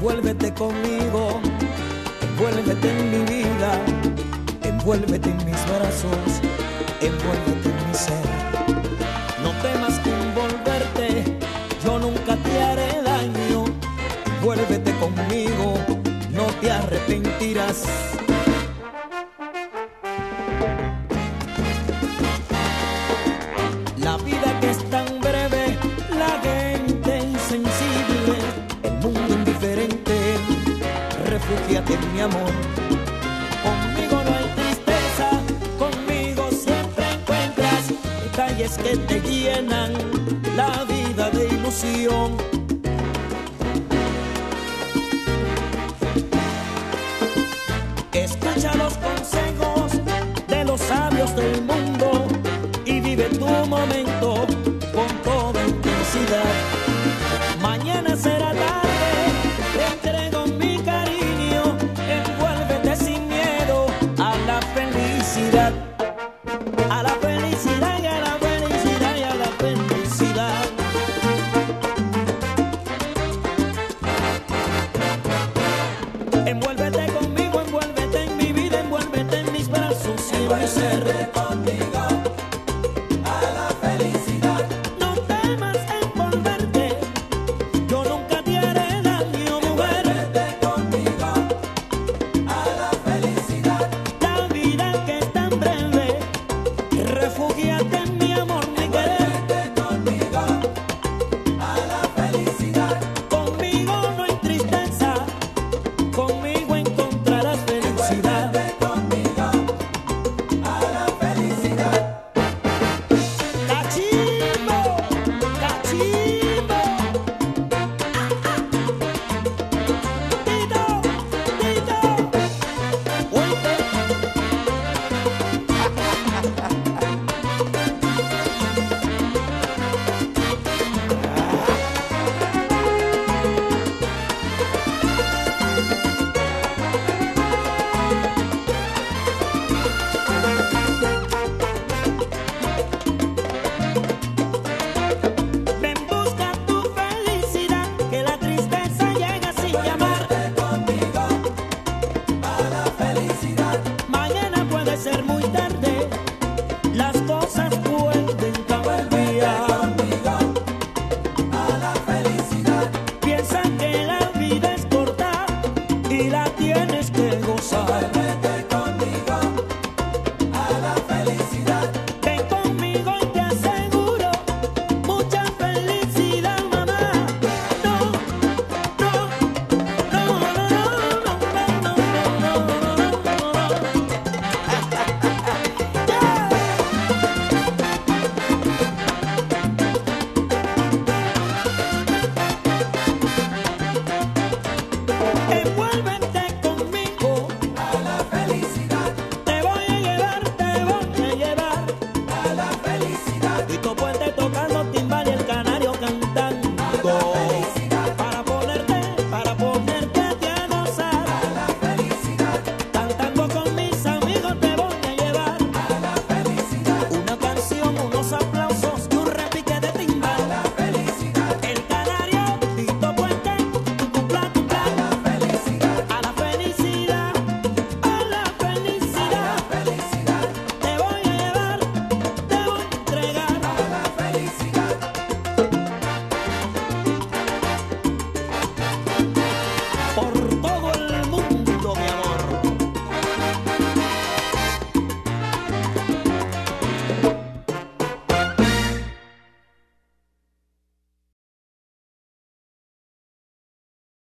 envuélvete conmigo, envuélvete en mi vida, envuélvete en mis brazos, envuélvete en mi ser. No temas que envolverte, yo nunca te haré daño. Envuélvete conmigo, no te arrepentirás. La vida que es tan breve, la gente insensible, el mundo indiferente, refúgiate en mi amor. Conmigo no hay tristeza, conmigo siempre encuentras detalles que te llenan la vida de ilusión. Escucha los consejos de los sabios del mundo y vive tu momento.